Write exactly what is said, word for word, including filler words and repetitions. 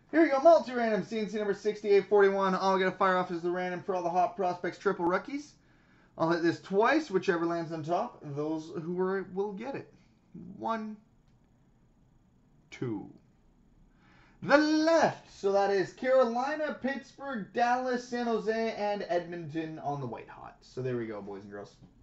Here we go, multi-random, C N C number sixty-eight forty-one. All we got to fire off is the random for all the Hot Prospects triple rookies. I'll hit this twice. Whichever lands on top, those who are will get it. One, two. The left. So that is Carolina, Pittsburgh, Dallas, San Jose, and Edmonton on the white hot. So there we go, boys and girls.